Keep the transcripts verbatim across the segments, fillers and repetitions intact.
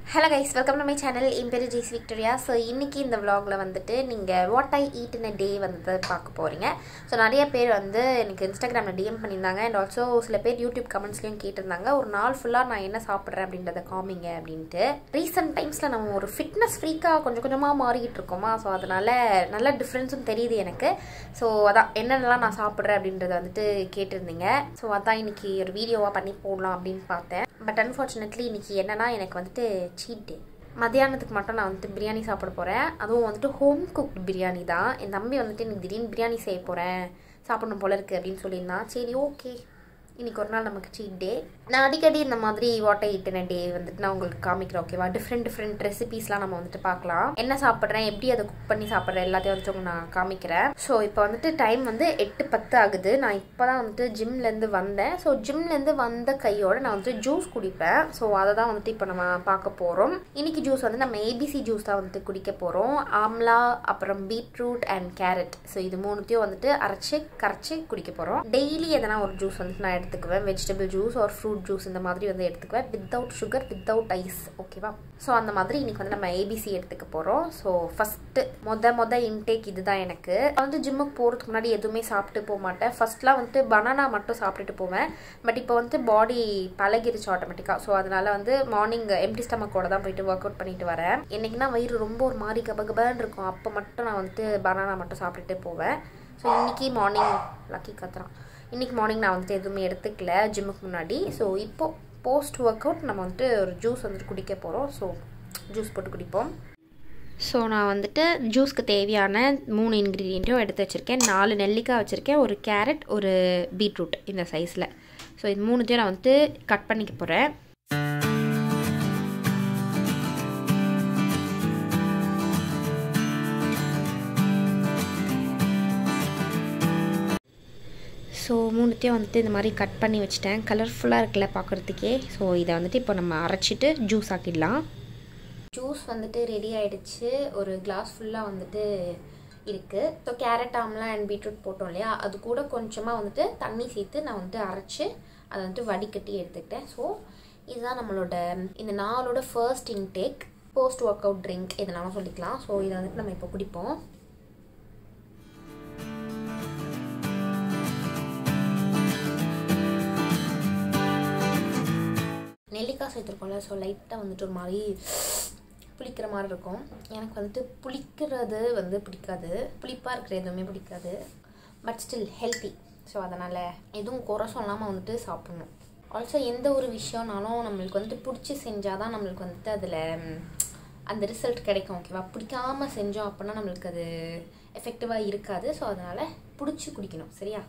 Hello guys, welcome to my channel. என் பேரு Jaicy Victoria. So இன்னைக்கு இந்த vlogல வந்துட்டு நீங்க what I eat in a day வந்து பார்க்க போறீங்க. So நிறைய பேர் வந்து எனக்கு Instagramல D M பண்ணிருந்தாங்க and also சில பேர் YouTube கமெண்ட்ஸ்லயும் கேட்டிருந்தாங்க ஒரு நாள் ஃபுல்லா நான் என்ன சாப்பிடுறேன் அப்படின்றத காமிங்க அப்படினு. ரீசன்ட் டைம்ஸ்ல நம்ம ஒரு ஃபிட்னஸ் ஃப்ரீக்கா கொஞ்சம் கொஞ்சமா மாறிட்டு இருக்கோமா. சோ அதனால நல்ல டிஃபரன்ஸும் தெரியுது எனக்கு. சோ அதான் என்னென்னலாம் நான் சாப்பிடுறேன் அப்படின்றத வந்துட்டு கேட்டிருந்தீங்க. சோ அதான் இன்னைக்கு ஒரு வீடியோவா பண்ணி போடலாம் அப்படினு பார்த்தேன். பட் unfortunately இன்னைக்கு என்னன்னா எனக்கு வந்துட்டு cheat day. மதியானத்துக்கு மட்டும் நான் வந்து பிரியாணி சாப்பிட போறேன். அதுவும் வந்துட்டு ஹோம் குக்ட் பிரியாணி தான். என் தம்பி வந்துட்டு இன்னைக்கு திடீர்னு பிரியாணி செய்ய போறேன். சாப்பிடணும் போல இருக்கு அப்படினு சொல்லிருந்தான். சரி ஓகே. இன்னைக்கு ஒரு நாள் நமக்கு cheat day. நான் அடிக்கடி இந்த மாதிரி what I eat in a day வந்துட்டு நான் உங்களுக்கு காமிக்கிறேன் ஓகேவா. டிஃபரண்ட் டிஃபரண்ட் ரெசிபீஸ்லாம் நம்ம வந்துட்டு பார்க்கலாம். என்ன சாப்பிடுறேன், எப்படி அதை குக் பண்ணி சாப்பிடுறேன் எல்லாத்தையும் வந்து நான் காமிக்கிறேன். ஸோ இப்போ வந்துட்டு டைம் வந்து எட்டு பத்து ஆகுது. நான் இப்போதான் வந்துட்டு ஜிம்லேருந்து வந்தேன். ஸோ ஜிம்லேருந்து வந்த கையோட நான் வந்துட்டு ஜூஸ் குடிப்பேன். ஸோ அதை தான் வந்துட்டு இப்போ நம்ம பார்க்க போகிறோம். இன்னைக்கு ஜூஸ் வந்து நம்ம ஏபிசி ஜூஸ் தான் வந்துட்டு குடிக்க போகிறோம். ஆம்லா, அப்புறம் பீட்ரூட் அண்ட் கேரட். ஸோ இது மூணுத்தையும் வந்துட்டு அரைச்சி கரைச்சி குடிக்க போகிறோம். டெய்லி எதனா ஒரு ஜூஸ் வந்துட்டு நான் எடுத்துக்குவேன். வெஜிடபிள் ஜூஸ் ஒரு ஃப்ரூட் ஜூஸ் இந்த மாதிரி வந்து எடுத்துக்குவேன். வித்தவுட் சுகர், வித்தவுட் ஐஸ் ஓகேவா. ஸோ அந்த மாதிரி இன்னைக்கு வந்து நம்ம ஏபிசி எடுத்துக்க போகிறோம். ஸோ ஃபஸ்ட்டு மொத மொத இன்டேக் இதுதான் எனக்கு. வந்து ஜிம்முக்கு போகிறதுக்கு முன்னாடி எதுவுமே சாப்பிட்டு போக மாட்டேன். ஃபர்ஸ்ட்லாம் வந்துட்டு பனானா மட்டும் சாப்பிட்டுட்டு போவேன். பட் இப்போ வந்து பாடி பழகிருச்சு ஆட்டோமேட்டிக்காக. ஸோ அதனால வந்து மார்னிங் எம்டி ஸ்டமக்கோட தான் போயிட்டு ஒர்க் அவுட் பண்ணிட்டு வரேன். என்னைக்குன்னா வயிறு ரொம்ப ஒரு மாதிரி கபகபான்னு இருக்கும். அப்போ மட்டும் நான் வந்துட்டு பனானா மட்டும் சாப்பிட்டுட்டு போவேன். ஸோ இன்னைக்கு மார்னிங் லக்கி கத்துறான். இன்னைக்கு மார்னிங் நான் வந்துட்டு எதுவுமே எடுத்துக்கல ஜிம்முக்கு முன்னாடி. ஸோ இப்போ போஸ்ட் ஒர்க் அவுட் நம்ம வந்துட்டு ஒரு ஜூஸ் வந்துட்டு குடிக்க போகிறோம். ஸோ ஜூஸ் போட்டு குடிப்போம். ஸோ நான் வந்துட்டு ஜூஸ்க்கு தேவையான மூணு இன்க்ரீடியண்ட்டும் எடுத்து வச்சுருக்கேன். நாலு நெல்லிக்காய் வச்சுருக்கேன், ஒரு கேரட், ஒரு பீட்ரூட் இந்த சைஸில். ஸோ இது மூணுத்தையும் நான் வந்துட்டு கட் பண்ணிக்க போகிறேன். ஸோ மூணுத்தையும் வந்துட்டு இந்த மாதிரி கட் பண்ணி வச்சுட்டேன். கலர்ஃபுல்லாக இருக்குல்ல பார்க்குறதுக்கே. ஸோ இதை வந்துட்டு இப்போ நம்ம அரைச்சிட்டு ஜூஸ் ஆக்கிடலாம். ஜூஸ் வந்துட்டு ரெடி ஆகிடுச்சு. ஒரு கிளாஸ் ஃபுல்லாக வந்துட்டு இருக்குது. ஸோ கேரட், ஆம்லா அண்ட் பீட்ரூட் போட்டோம் இல்லையா, அது கூட கொஞ்சமாக வந்துட்டு தண்ணி சேர்த்து நான் வந்துட்டு அரைச்சி அதை வந்துட்டு வடிகட்டி எடுத்துக்கிட்டேன். ஸோ இதுதான் நம்மளோட இந்த நாளோட first intake. Post workout drink இதனாலும் சொல்லிக்கலாம். ஸோ இதை வந்துட்டு நம்ம இப்போ குடிப்போம். நெல்லிக்காய் சேர்த்துருக்கோம்ல. ஸோ லைட்டாக வந்துட்டு ஒரு மாதிரி புளிக்கிற மாதிரி இருக்கும். எனக்கு வந்துட்டு புளிக்கிறது வந்து பிடிக்காது. புளிப்பாக இருக்கிற எதுவுமே பிடிக்காது. But still healthy. ஸோ அதனால் எதுவும் குறை சொல்லாமல் வந்துட்டு சாப்பிட்ணும். ஆல்சோ எந்த ஒரு விஷயம்னாலும் நம்மளுக்கு வந்துட்டு பிடிச்சி செஞ்சால் தான் நம்மளுக்கு வந்துட்டு அதில் அந்த ரிசல்ட் கிடைக்கும் ஓகேவா. பிடிக்காமல் செஞ்சோம் அப்படின்னா நம்மளுக்கு அது எஃபெக்டிவாக இருக்காது. ஸோ அதனால் பிடிச்சி குடிக்கணும் சரியா.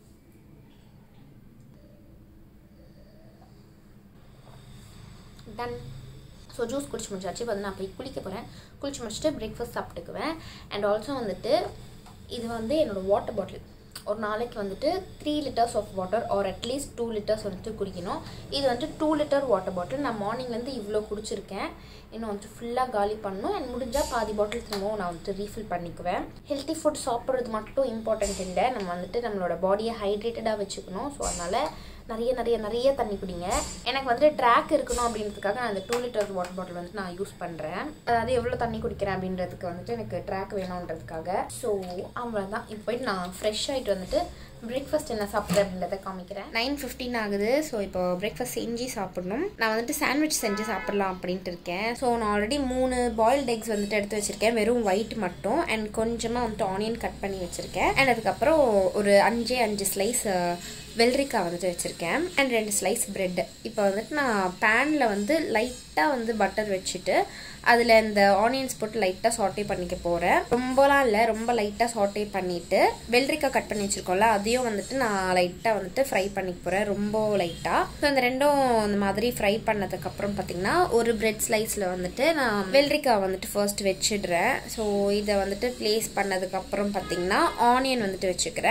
டன். ஸோ ஜூஸ் குடிச்சு முடிச்சாச்சு. இப்போ வந்து நான் போய் குளிக்க போகிறேன். குளிச்சு முடிச்சுட்டு பிரேக்ஃபாஸ்ட் சாப்பிட்டுக்குவேன். அண்ட் ஆல்சோ வந்துட்டு இது வந்து என்னோடய வாட்டர் பாட்டில். ஒரு நாளைக்கு வந்துட்டு three litres of water or at least two litres வந்துட்டு குடிக்கணும். இது வந்துட்டு டூ லிட்டர் வாட்டர் பாட்டில். நான் மார்னிங்லேருந்து இவ்வளோ குடிச்சிருக்கேன். இன்னும் வந்துட்டு ஃபுல்லாக காலி பண்ணணும். அண்ட் முடிஞ்சால் பாதி பாட்டில் திரும்பவும் நான் வந்துட்டு ரீஃபில் பண்ணிக்குவேன். ஹெல்த்தி ஃபுட் சாப்பிட்றது மட்டும் இம்பார்ட்டன்ட் இல்லை. நம்ம வந்துட்டு நம்மளோட பாடியை ஹைட்ரேட்டடாக வச்சுக்கணும். ஸோ அதனால் நிறைய நிறைய நிறைய தண்ணி குடிங்க. எனக்கு வந்துட்டு ட்ராக் இருக்கணும் அப்படின்றதுக்காக நான் அந்த டூ லிட்டர் வாட்டர் பாட்டில் வந்துட்டு நான் யூஸ் பண்ணுறேன். அதாவது எவ்வளோ தண்ணி குடிக்கிறேன் அப்படின்றதுக்கு வந்துட்டு எனக்கு ட்ராக் வேணுன்றதுக்காக. ஸோ அவ்வளோதான். இப்போ போயிட்டு நான் ஃப்ரெஷ் ஆகிட்டு வந்துட்டு பிரேக்ஃபாஸ்ட் என்ன சாப்பிட்றேன் அப்படின்றத காமிக்கிறேன். நைன் ஃபிஃப்டீன் ஆகுது. ஸோ இப்போ பிரேக்ஃபாஸ்ட் செஞ்சு சாப்பிடணும். நான் வந்துட்டு சாண்ட்விச் செஞ்சு சாப்பிட்லாம் அப்படின்ட்டு இருக்கேன். ஸோ நான் ஆல்ரெடி மூணு பாயில்டு எக்ஸ் வந்துட்டு எடுத்து வச்சுருக்கேன். வெறும் ஒயிட் மட்டும். அண்ட் கொஞ்சமாக வந்துட்டு ஆனியன் கட் பண்ணி வச்சுருக்கேன். அண்ட் அதுக்கப்புறம் ஒரு அஞ்சே அஞ்சு ஸ்லைஸ் வெள்ளரிக்காய் வந்துட்டு வச்சுருக்கேன். அண்ட் ரெண்டு ஸ்லைஸ் ப்ரெட். இப்போ வந்துட்டு நான் பேனில் வந்து லைட்டாக வந்து பட்டர் வச்சுட்டு அதில் இந்த ஆனியன்ஸ் போட்டு லைட்டாக சாட்டே பண்ணிக்க போகிறேன். ரொம்பலாம் இல்லை, ரொம்ப லைட்டாக சாட்டே பண்ணிவிட்டு வெள்ளரிக்காய் கட் பண்ணி வச்சுருக்கோம்ல அதையும் வந்துட்டு நான் லைட்டாக வந்துட்டு ஃப்ரை பண்ணிக்க போகிறேன். ரொம்ப லைட்டாக. ஸோ இந்த ரெண்டும் இந்த மாதிரி ஃப்ரை பண்ணதுக்கப்புறம் பார்த்திங்கன்னா ஒரு ப்ரெட் ஸ்லைஸில் வந்துட்டு நான் வெள்ளரிக்காய் வந்துட்டு ஃபர்ஸ்ட் வச்சிடுறேன். ஸோ இதை வந்துட்டு ப்ளேஸ் பண்ணதுக்கப்புறம் பார்த்திங்கன்னா ஆனியன் வந்துட்டு வச்சுக்கிறேன்.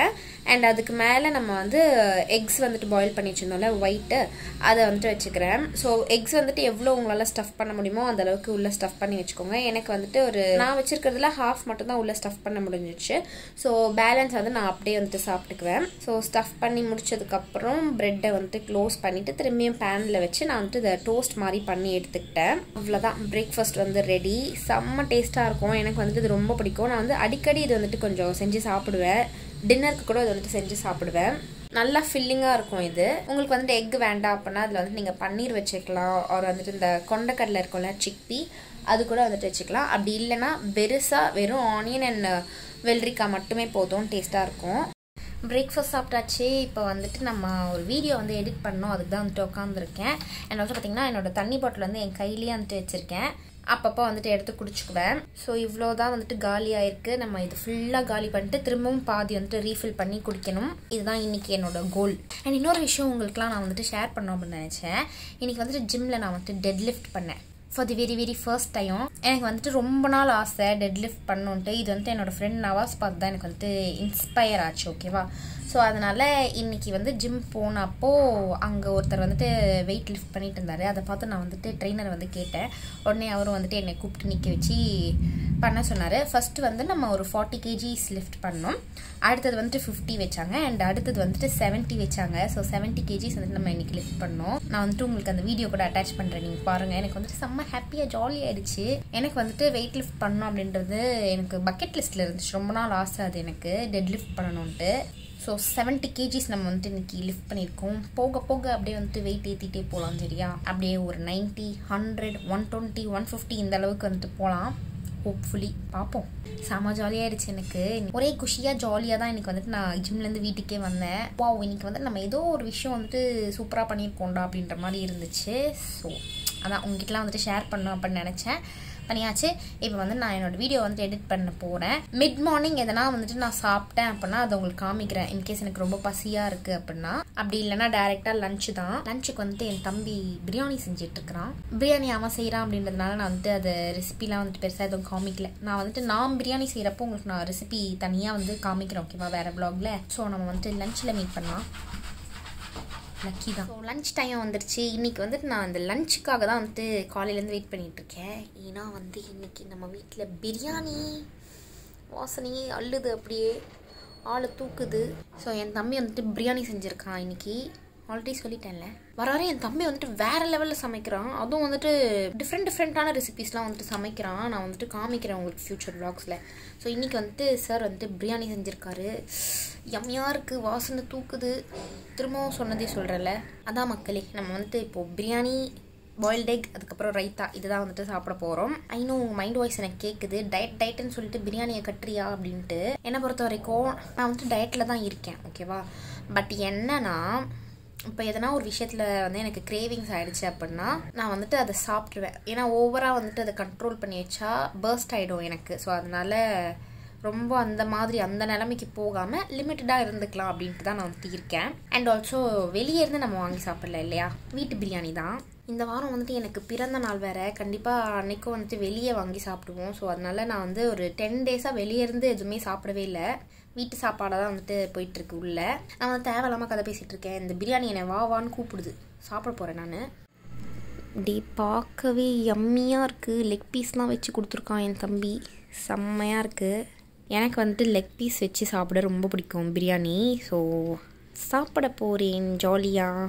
அண்ட் அதுக்கு மேலே நம்ம வந்து எக்ஸ் வந்துட்டு பாயில் பண்ணி வச்சுருந்தோம்ல ஒயிட்டு அதை வந்துட்டு வச்சுக்கிறேன். ஸோ எக்ஸ் வந்துட்டு எவ்வளோ உங்களால் ஸ்டஃப் பண்ண முடியுமோ அந்த அளவுக்கு உள்ளே ஸ்டஃப் பண்ணி வச்சுக்கோங்க. எனக்கு வந்துட்டு ஒரு நான் வச்சுருக்கிறதுல ஹாஃப் மட்டும் தான் உள்ளே ஸ்டஃப் பண்ண முடிஞ்சிச்சு. ஸோ பேலன்ஸ் வந்து நான் அப்படியே வந்துட்டு சாப்பிட்டுக்குவேன். ஸோ ஸ்டஃப் பண்ணி முடிச்சதுக்கப்புறம் ப்ரெட்டை வந்துட்டு க்ளோஸ் பண்ணிவிட்டு திரும்பியும் பேனில் வச்சு நான் வந்துட்டு இதை டோஸ்ட் மாதிரி பண்ணி எடுத்துக்கிட்டேன். அவ்வளோதான், பிரேக்ஃபாஸ்ட் வந்து ரெடி. செம்ம டேஸ்ட்டாக இருக்கும். எனக்கு வந்துட்டு இது ரொம்ப பிடிக்கும். நான் வந்து அடிக்கடி இது வந்துட்டு கொஞ்சம் செஞ்சு சாப்பிடுவேன். டின்னருக்கு கூட இது வந்துட்டு செஞ்சு சாப்பிடுவேன். நல்லா ஃபில்லிங்காக இருக்கும். இது உங்களுக்கு வந்துட்டு எக் வேண்டாம் அப்படின்னா அதில் வந்துட்டு நீங்கள் பன்னீர் வச்சுக்கலாம். அவர் வந்துட்டு இந்த கொண்டக்கடலை இருக்கும்ல சிக்பி அது கூட வந்துட்டு வச்சுக்கலாம். அப்படி இல்லைன்னா பெருசாக வெறும் ஆனியன் அண்ட் வெள்ளரிக்காய் மட்டுமே போதும், டேஸ்ட்டாக இருக்கும். பிரேக்ஃபாஸ்ட் சாப்பிட்டாச்சு. இப்போ வந்துட்டு நம்ம ஒரு வீடியோ வந்து எடிட் பண்ணோம், அதுக்கு தான் வந்துட்டு உட்காந்துருக்கேன். அண்ட் வந்து பார்த்திங்கன்னா என்னோடய தண்ணி பாட்டில் வந்து என் கையிலேயே வந்துட்டு வச்சுருக்கேன். அப்பப்போ வந்துட்டு எடுத்து குடிச்சுக்குவேன். ஸோ இவ்வளோ தான் வந்துட்டு காலியாக இருக்குது. நம்ம இது ஃபுல்லாக காலி பண்ணிட்டு திரும்பவும் பாதி வந்துட்டு ரீஃபில் பண்ணி குடிக்கணும். இதுதான் இன்றைக்கி என்னோடய கோல். அண்ட் இன்னொரு விஷயம் உங்களுக்குலாம் நான் வந்துட்டு ஷேர் பண்ணோம் அப்படின்னு நினச்சேன். இன்றைக்கி வந்துட்டு ஜிம்மில் நான் வந்துட்டு டெட் லிஃப்ட் பண்ணேன் for the very very first time. எனக்கு வந்துட்டு ரொம்ப நாள் ஆசை டெட் லிஃப்ட் பண்ணணுன்ட்டு. இது வந்துட்டு என்னோடய ஃப்ரெண்ட் நவாஸ் பார்த்து தான் எனக்கு வந்துட்டு இன்ஸ்பயர் ஆச்சு. ஓகேவா? ஸோ அதனால் இன்றைக்கி வந்து ஜிம் போனப்போ அங்கே ஒருத்தர் வந்துட்டு வெயிட் லிஃப்ட் பண்ணிட்டு இருந்தார். அதை பார்த்து நான் வந்துட்டு ட்ரெயினர் வந்து கேட்டேன். உடனே அவரும் வந்துட்டு என்னை கூப்பிட்டு நிற்க வச்சு பண்ண சொன்னார். ஃபஸ்ட்டு வந்து நம்ம ஒரு ஃபார்ட்டி கேஜிஸ் லிஃப்ட் பண்ணோம். அடுத்தது வந்துட்டு ஃபிஃப்டி வச்சாங்க. அண்ட் அடுத்தது வந்துட்டு செவன்ட்டி வச்சாங்க. ஸோ செவன்ட்டி கேஜிஸ் வந்துட்டு நம்ம இன்றைக்கி லிஃப்ட் பண்ணோம். நான் வந்துட்டு உங்களுக்கு அந்த வீடியோ கூட அட்டாச் பண்ணுறேன், நீங்கள் பாருங்கள். எனக்கு வந்துட்டு செம்ம ஹாப்பியாக ஜாலியாகிடுச்சு. எனக்கு வந்துட்டு வெயிட் லிஃப்ட் பண்ணணும் அப்படின்றது எனக்கு பக்கெட் லிஸ்ட்டில் இருந்துச்சு. ரொம்ப நாள் ஆசை அது எனக்கு டெட் லிஃப்ட் பண்ணணுன்ட்டு. ஸோ செவன்ட்டி கேஜிஸ் நம்ம வந்துட்டு இன்றைக்கி லிஃப்ட் பண்ணியிருக்கோம். போக போக அப்படியே வந்துட்டு வெயிட் ஏற்றிட்டே போகலாம். சரியா? அப்படியே ஒரு ninety hundred one twenty one fifty இந்த அளவுக்கு வந்துட்டு போகலாம். ஹோப்ஃபுல்லி பார்ப்போம். செம்ம ஜாலியாகிடுச்சு எனக்கு. ஒரே குஷியாக ஜாலியாக தான் இன்றைக்கி வந்துட்டு நான் ஜிம்லேருந்து வீட்டுக்கே வந்தேன். வா இன்றைக்கி வந்துட்டு நம்ம ஏதோ ஒரு விஷயம் வந்துட்டு சூப்பராக பண்ணியிருக்கோண்டா அப்படின்ற மாதிரி இருந்துச்சு. ஸோ அதான் உங்ககிட்டலாம் வந்துட்டு ஷேர் பண்ணணும் அப்படின்னு நினச்சேன். பண்ணியாச்சு. இப்போ வந்து நான் என்னோடய வீடியோ வந்துட்டு எடிட் பண்ண போகிறேன். மிட் மார்னிங் எதனா வந்துட்டு நான் சாப்பிட்டேன் அப்படின்னா அதை உங்களுக்கு காமிக்கிறேன். இன்கேஸ் எனக்கு ரொம்ப பசியாக இருக்குது அப்படின்னா. அப்படி இல்லைனா டேரெக்டாக லஞ்சு தான். லஞ்சுக்கு வந்துட்டு என் தம்பி பிரியாணி செஞ்சிட்ருக்கிறான். பிரியாணி அவன் செய்கிறான் அப்படின்றதுனால நான் வந்துட்டு அதை ரெசிபிலாம் வந்துட்டு பெருசாக எதுவும் காமிக்கல. நான் வந்துட்டு நான் பிரியாணி செய்கிறப்போ உங்களுக்கு நான் ரெசிபி தனியாக வந்து காமிக்கிறேன். ஓகேவா? வேறு ப்ளாகில். ஸோ நம்ம வந்துட்டு லஞ்சில் மீட் பண்ணலாம். லக்கி தான். ஸோ லன்ச் டைம் வந்துருச்சு. இன்றைக்கி வந்துட்டு நான் இந்த லஞ்சுக்காக தான் வந்துட்டு காலையிலேருந்து வெயிட் பண்ணிகிட்ருக்கேன். ஏன்னா வந்து இன்றைக்கி நம்ம வீட்டில் பிரியாணி வாசனையே அள்ளுது, அப்படியே ஆளை தூக்குது. ஸோ என் தம்பி வந்துட்டு பிரியாணி செஞ்சுருக்கான் இன்றைக்கி. ஆல்ரெடி சொல்லிட்டேன்ல. வர வர என் தம்பி வந்துட்டு வேறு லெவலில் சமைக்கிறான். அதுவும் வந்துட்டு டிஃப்ரெண்ட் டிஃப்ரெண்ட்டான ரெசிபீஸ்லாம் வந்துட்டு சமைக்கிறான். நான் வந்துட்டு காமிக்கிறேன் உங்களுக்கு ஃப்யூச்சர் வ்ளாக்ஸில். ஸோ இன்றைக்கி வந்துட்டு சார் வந்துட்டு பிரியாணி செஞ்சுருக்காரு. யம்மியாக இருக்குது, வாசனை தூக்குது. திரும்பவும் சொன்னதே சொல்கிறேன்ல. அதான் மக்களே, நம்ம வந்துட்டு இப்போது பிரியாணி, பாயில்ட் எக், அதுக்கப்புறம் ரைத்தா இதுதான் வந்துட்டு சாப்பிட போகிறோம். ஐநோ உங்கள் மைண்ட் வாய்ஸ் எனக்கு கேட்குது. டயட் டயட்டுன்னு சொல்லிட்டு பிரியாணியை கட்டுறியா அப்படின்ட்டு. என்னை பொறுத்த வரைக்கும் நான் வந்துட்டு டயட்டில் தான் இருக்கேன். ஓகேவா? பட் என்னன்னா இப்போ எதனா ஒரு விஷயத்தில் வந்து எனக்கு கிரேவிங்ஸ் ஆகிடுச்சு அப்படின்னா நான் வந்துட்டு அதை சாப்பிட்ருவேன். ஏன்னா ஓவராக வந்துட்டு அதை கண்ட்ரோல் பண்ணி வச்சா பர்ஸ்ட் ஆகிடும் எனக்கு. ஸோ அதனால் ரொம்ப அந்த மாதிரி அந்த நிலைமைக்கு போகாமல் லிமிட்டடாக இருந்துக்கலாம் அப்படின்ட்டு தான் நான் வந்துட்டு இருக்கேன். அண்ட் ஆல்சோ வெளியே இருந்து நம்ம வாங்கி சாப்பிடல இல்லையா, வீட்டு பிரியாணி தான். இந்த வாரம் வந்துட்டு எனக்கு பிறந்த நாள் வேறு. கண்டிப்பாக அன்றைக்கும் வந்துட்டு வெளியே வாங்கி சாப்பிடுவோம். ஸோ அதனால் நான் வந்து ஒரு டென் டேஸாக வெளியே இருந்து எதுவுமே சாப்பிடவே இல்லை. வீட்டு சாப்பாடாக தான் வந்துட்டு போயிட்டுருக்கு உள்ள. நான் வந்து தேவையில்லாமல் கதை பேசிகிட்டு இருக்கேன். இந்த பிரியாணி என்னை வா வான்னு கூப்பிடுது. சாப்பிட போகிறேன் நான். டி பார்க்கவே யம்மியாக இருக்குது. லெக் பீஸ்லாம் வச்சு கொடுத்துருக்கான் என் தம்பி. செம்மையாக இருக்குது. எனக்கு வந்துட்டு லெக் பீஸ் வச்சு சாப்பிட ரொம்ப பிடிக்கும் பிரியாணி. ஸோ சாப்பிட போகிறேன் ஜாலியாக.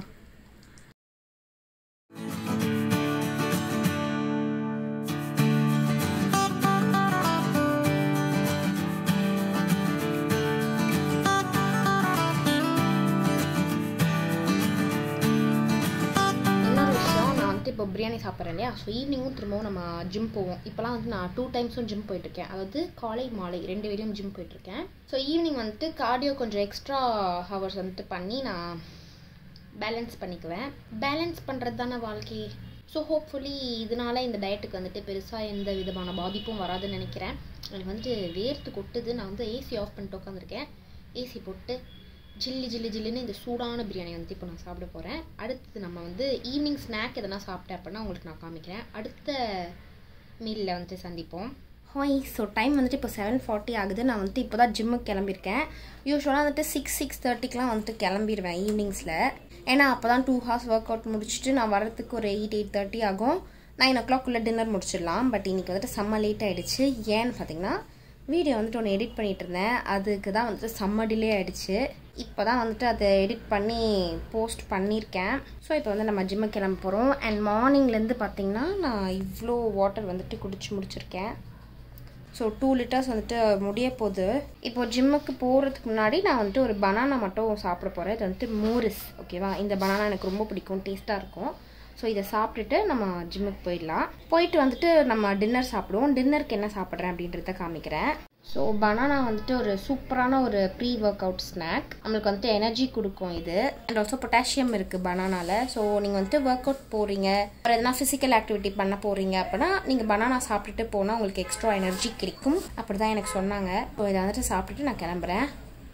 இப்போ பிரியாணி சாப்பிட்றேன் இல்லையா. ஸோ ஈவினிங்கும் திரும்பவும் நம்ம ஜிம் போவோம். இப்போலாம் வந்து நான் டூ டைம்ஸும் ஜிம் போயிட்டுருக்கேன். அதாவது காலை மாலை ரெண்டு வேலையும் ஜிம் போயிட்டுருக்கேன். ஸோ ஈவினிங் வந்துட்டு கார்டியோ கொஞ்சம் எக்ஸ்ட்ரா ஹவர்ஸ் வந்துட்டு பண்ணி நான் பேலன்ஸ் பண்ணிக்குவேன். பேலன்ஸ் பண்ணுறது தானே வாழ்க்கை. ஸோ ஹோப்ஃபுல்லி இதனால் இந்த டயட்டுக்கு வந்துட்டு பெருசாக எந்த விதமான பாதிப்பும் வராதுன்னு நினைக்கிறேன். எனக்கு வந்துட்டு வேர்த்து கொட்டுது. நான் வந்து ஏசி ஆஃப் பண்ணிட்டு உட்காந்துருக்கேன். ஏசி போட்டு ஜில்லு ஜில்லு ஜில்லுன்னு இந்த சூடான பிரியாணி வந்து இப்போ நான் சாப்பிட போகிறேன். அடுத்தது நம்ம வந்து ஈவினிங் ஸ்நாக் எதனா சாப்பிட்டேன் அப்படின்னா உங்களுக்கு நான் காமிக்கிறேன். அடுத்த மீலில் வந்துட்டு சந்திப்போம். ஹாய். ஸோ டைம் வந்துட்டு இப்போ செவன் ஃபார்ட்டி ஆகுது. நான் வந்துட்டு இப்போ தான் ஜிம்முக்கு கிளம்பியிருக்கேன். யூஸ்வலாக வந்துட்டு சிக்ஸ் சிக்ஸ் தேர்ட்டிக்கெலாம் வந்துட்டு கிளம்பிடுவேன் ஈவினிங்ஸில். ஏன்னா அப்போ தான் டூ ஹார்ஸ் ஒர்க் அவுட் முடிச்சுட்டு நான் வரதுக்கு ஒரு எயிட் எயிட் தேர்ட்டி ஆகும். நைன் ஓ கிளாக்குள்ளே டின்னர் முடிச்சிடலாம். பட் இன்றைக்கி வந்துட்டு செம்ம லேட் ஆகிடுச்சு. ஏன்னு பார்த்தீங்கன்னா வீடியோ வந்துட்டு ஒன்று எடிட் பண்ணிகிட்டு இருந்தேன். அதுக்கு தான் வந்துட்டு செம்ம டிலே ஆகிடுச்சு. இப்போ தான் வந்துட்டு அதை எடிட் பண்ணி போஸ்ட் பண்ணியிருக்கேன். ஸோ இப்போ வந்து நம்ம ஜிம்முக்கு கிளம்ப போகிறோம். அண்ட் மார்னிங்லேருந்து பார்த்திங்கன்னா நான் இவ்வளோ வாட்டர் வந்துட்டு குடிச்சு முடிச்சிருக்கேன். ஸோ டூ லிட்டர்ஸ் வந்துட்டு முடிய போகுது. இப்போது ஜிம்முக்கு போகிறதுக்கு முன்னாடி நான் வந்துட்டு ஒரு பனானா மட்டும் சாப்பிட போகிறேன். இது வந்துட்டு மோரிஸ், ஓகேவா? இந்த பனானா எனக்கு ரொம்ப பிடிக்கும், டேஸ்ட்டாக இருக்கும். ஸோ இதை சாப்பிட்டுட்டு நம்ம ஜிம்முக்கு போயிடலாம். போயிட்டு வந்துட்டு நம்ம டின்னர் சாப்பிடுவோம். டின்னருக்கு என்ன சாப்பிட்றேன் அப்படின்றத காமிக்கிறேன். ஸோ பனானா வந்துட்டு ஒரு சூப்பரான ஒரு ப்ரீ ஒர்க் அவுட் ஸ்நாக். நம்மளுக்கு வந்துட்டு எனர்ஜி கொடுக்கும் இது. அண்ட் ஆல்சோ பொட்டாசியம் இருக்குது பனானாவில். ஸோ நீங்கள் வந்துட்டு ஒர்க் அவுட் போகிறீங்க, ஒரு எதனா ஃபிசிக்கல் ஆக்டிவிட்டி பண்ண போகிறீங்க அப்படின்னா நீங்கள் பனானா சாப்பிட்டுட்டு போனால் உங்களுக்கு எக்ஸ்ட்ரா எனர்ஜி கிடைக்கும். அப்படி தான் எனக்கு சொன்னாங்க. ஸோ இதை வந்துட்டு சாப்பிட்டுட்டு நான் கிளம்புறேன்.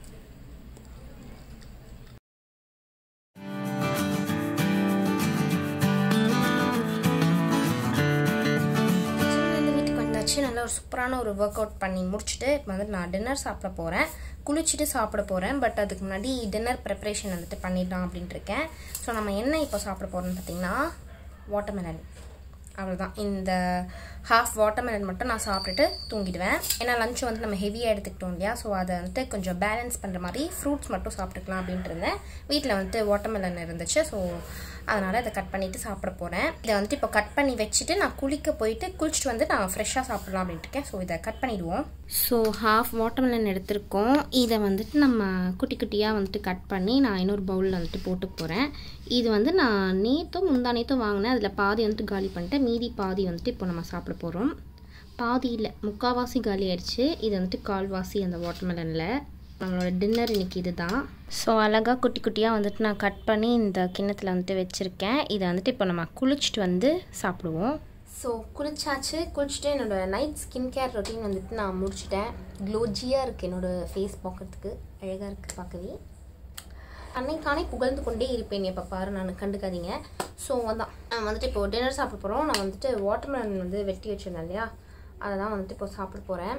நல்லா ஒரு சூப்பரான ஒரு ஒர்க் அவுட் பண்ணி முடிச்சுட்டு இப்போ வந்துட்டு நான் டின்னர் சாப்பிட போகிறேன். குளிச்சுட்டு சாப்பிட போகிறேன். பட் அதுக்கு முன்னாடி டின்னர் ப்ரிப்ரேஷன் வந்துட்டு பண்ணிடலாம் அப்படின்ட்டு இருக்கேன். ஸோ நம்ம என்ன இப்போ சாப்பிட போகிறோம்னு பார்த்தீங்கன்னா வாட்டர்மெலன். அவ்வளோதான். இந்த ஹாஃப் வாட்டர்மெலன் மட்டும் நான் சாப்பிட்டுட்டு தூங்கிடுவேன். ஏன்னா லஞ்ச் வந்து நம்ம ஹெவியாக எடுத்துக்கிட்டோம் இல்லையா? ஸோ அதை வந்துட்டு கொஞ்சம் பேலன்ஸ் பண்ணுற மாதிரி ஃப்ரூட்ஸ் மட்டும் சாப்பிட்டுக்கலாம் அப்படின்ட்டு இருந்தேன். வீட்டில் வந்துட்டு வாட்டர்மெலன் இருந்துச்சு. ஸோ அதனால் அதை கட் பண்ணிவிட்டு சாப்பிட போகிறேன். இதை வந்துட்டு இப்போ கட் பண்ணி வச்சுட்டு நான் குளிக்க போயிட்டு குளிச்சுட்டு வந்து நான் ஃப்ரெஷ்ஷாக சாப்பிட்லாம் அப்படின்ட்டு இருக்கேன். ஸோ இதை கட் பண்ணிவிடுவோம். ஸோ ஹாஃப் வாட்டர்மெலன் எடுத்திருக்கோம். இதை வந்துட்டு நம்ம குட்டி குட்டியாக வந்துட்டு கட் பண்ணி நான் இன்னொரு பவுலில் வந்துட்டு போட்டு போகிறேன். இது வந்து நான் நேற்றும் முந்தா நேற்றும் வாங்கினேன். அதில் பாதி வந்துட்டு காலி பண்ணிட்டு மீதி பாதி வந்துட்டு இப்போ நம்ம சாப்பிட போகிறோம். பாதி இல்லை, முக்கால்வாசி காலி ஆயிடுச்சு. இது வந்துட்டு கால்வாசி அந்த வாட்டர்மெலனில். நம்மளோட டின்னர் இன்றைக்கி இது தான். ஸோ அழகாக குட்டி குட்டியாக வந்துட்டு நான் கட் பண்ணி இந்த கிண்ணத்தில் வந்துட்டு வச்சுருக்கேன். இதை வந்துட்டு இப்போ நம்ம குளிச்சுட்டு வந்து சாப்பிடுவோம். ஸோ குளிச்சாச்சு. குளிச்சுட்டு என்னோடய நைட் ஸ்கின் கேர் ரொட்டீன் வந்துட்டு நான் முடிச்சுட்டேன். க்ளோஜியாக இருக்குது என்னோடய ஃபேஸ் பார்க்குறதுக்கு, அழகாக இருக்குது பார்க்கவே. அன்னைக்கானே புகழ்ந்து கொண்டே இருப்பேன் எப்போ பாரு, நான் கண்டுக்காதீங்க. ஸோ அதான் நான் வந்துட்டு இப்போ டின்னர் சாப்பிட போகிறோம். நான் வந்துட்டு வாட்டர்மெலன் வந்து வெட்டி வச்சுருந்தேன் இல்லையா, அதை தான் வந்துட்டு இப்போ சாப்பிட போகிறேன்.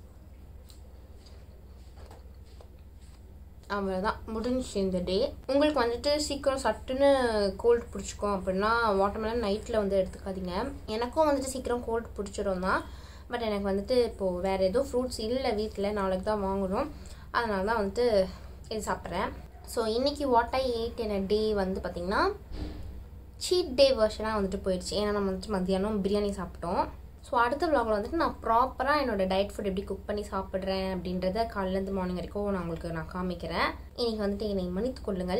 அவ்வளோதான், முடிஞ்சிச்சு இந்த டே. உங்களுக்கு வந்துட்டு சீக்கிரம் சட்டுன்னு கோல்டு பிடிச்சிக்கும் அப்படின்னா வாட்டர்மெலன் நைட்டில் வந்து எடுத்துக்காதீங்க. எனக்கும் வந்துட்டு சீக்கிரம் கோல்டு பிடிச்சிரும் தான். பட் எனக்கு வந்துட்டு இப்போது வேறு எதுவும் ஃப்ரூட்ஸ் இல்லை வீட்டில், நாளைக்கு தான் வாங்கணும். அதனால தான் வந்துட்டு இது சாப்பிட்றேன். ஸோ இன்றைக்கி வாட் ஐ ஏட் இன் அ டே வந்து பார்த்திங்கன்னா சீட் டே வெர்ஷனாக வந்துட்டு போயிடுச்சு. ஏன்னா நம்ம வந்துட்டு மத்தியானம் பிரியாணி சாப்பிட்டோம். ஸோ அடுத்த விலாகில் வந்துட்டு நான் ப்ராப்பராக என்னோடய டயட் ஃபுட் எப்படி குக் பண்ணி சாப்பிட்றேன் அப்படின்றத காலையிலேருந்து மார்னிங் வரைக்கும் நான் உங்களுக்கு நான் காமிக்கிறேன். இன்றைக்கி வந்துட்டு என்னை மன்னித்து கொள்ளுங்கள்.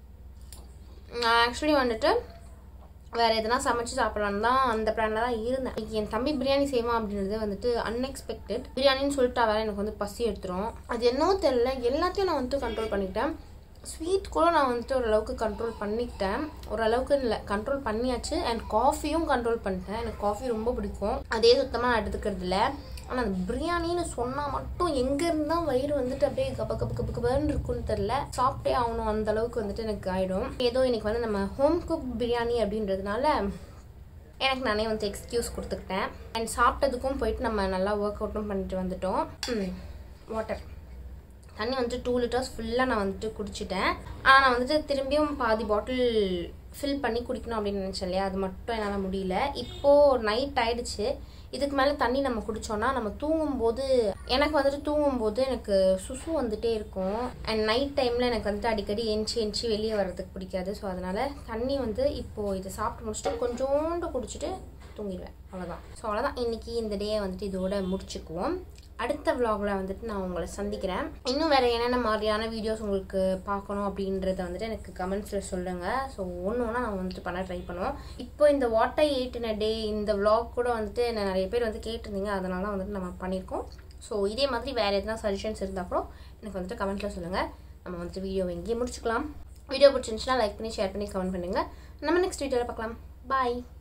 நான் ஆக்சுவலி வந்துட்டு வேறு எதனா சமைச்சு சாப்பிட்லான்னு தான் அந்த பிளானில் தான் இருந்தேன். இன்றைக்கி என் தம்பி பிரியாணி செய்வான் அப்படின்றது வந்துட்டு அன்எக்ஸ்பெக்டட். பிரியாணின்னு சொல்லிட்டா வேறு எனக்கு வந்து பசி எடுத்துரும். அது என்னவோ தெரியல, எல்லாத்தையும் நான் வந்துட்டு கண்ட்ரோல் பண்ணிக்கிட்டேன். ஸ்வீட் கூட நான் வந்துட்டு ஓரளவுக்கு கண்ட்ரோல் பண்ணிக்கிட்டேன். ஓரளவுக்கு இல்லை, கண்ட்ரோல் பண்ணியாச்சு. அண்ட் காஃபியும் கண்ட்ரோல் பண்ணிட்டேன். எனக்கு காஃபி ரொம்ப பிடிக்கும். அதே சுத்தமாக நான் எடுத்துக்கிறது இல்லை. ஆனால் அந்த பிரியாணின்னு சொன்னால் மட்டும் எங்கேருந்து தான் வயிறு வந்துட்டு அப்படியே கப்ப கப்ப கப்பு கப்பன்னு இருக்குன்னு தெரில. சாப்பிட்டே ஆகணும் அந்த அளவுக்கு வந்துட்டு எனக்கு ஆகிடும். ஏதோ இன்னைக்கு வந்து நம்ம ஹோம் குக் பிரியாணி அப்படின்றதுனால எனக்கு நானே வந்து எக்ஸ்கியூஸ் கொடுத்துக்கிட்டேன். அண்ட் சாப்பிட்டதுக்கும் போயிட்டு நம்ம நல்லா ஒர்க் அவுட்டும் பண்ணிட்டு வந்துட்டோம். வாட்டர் தண்ணி வந்துட்டு டூ லிட்டர்ஸ் ஃபுல்லாக நான் வந்துட்டு குடிச்சிட்டேன். ஆனால் நான் வந்துட்டு திரும்பியும் பாதி பாட்டில் ஃபில் பண்ணி குடிக்கணும் அப்படின்னு நினச்சேன் இல்லையா, அது மட்டும் என்னால் முடியல. இப்போது நைட் ஆகிடுச்சு. இதுக்கு மேலே தண்ணி நம்ம குடித்தோன்னா நம்ம தூங்கும்போது எனக்கு வந்துட்டு தூங்கும்போது எனக்கு சுசு வந்துகிட்டே இருக்கும். அண்ட் நைட் டைமில் எனக்கு வந்துட்டு அடிக்கடி எஞ்சி எஞ்சி வெளியே வர்றதுக்கு பிடிக்காது. ஸோ அதனால் தண்ணி வந்து இப்போது இதை சாப்பிட்டு முடிச்சுட்டு கொஞ்சோண்டு குடிச்சிட்டு தூங்கிடுவேன். அவ்வளோதான். ஸோ அவ்வளோதான், இன்றைக்கி இந்த டேயை வந்துட்டு இதோட முடிச்சுக்குவோம். அடுத்த விலாகில் வந்துட்டு நான் உங்களை சந்திக்கிறேன். இன்னும் வேறு என்னென்ன மாதிரியான வீடியோஸ் உங்களுக்கு பார்க்கணும் அப்படின்றத வந்துட்டு எனக்கு கமெண்ட்ஸில் சொல்லுங்கள். ஸோ ஒன்று ஒன்றா நான் வந்துட்டு பண்ண ட்ரை பண்ணுவோம். இப்போ இந்த வாட் ஐ ஏட் இன் அ டே இந்த விலாக் கூட வந்துட்டு என்ன நிறைய பேர் வந்து கேட்டிருந்தீங்க. அதனால தான் வந்துட்டு நம்ம பண்ணியிருக்கோம். ஸோ இதே மாதிரி வேறு எதனா சஜஷன்ஸ் இருந்தால் கூட எனக்கு வந்துட்டு கமெண்ட்டில் சொல்லுங்கள். நம்ம வந்துட்டு வீடியோ எங்கேயே முடிச்சுக்கலாம். வீடியோ பிடிச்சிருந்துச்சுன்னா லைக் பண்ணி ஷேர் பண்ணி கமெண்ட் பண்ணுங்கள். நம்ம நெக்ஸ்ட் வீடியோவில் பார்க்கலாம். பாய்.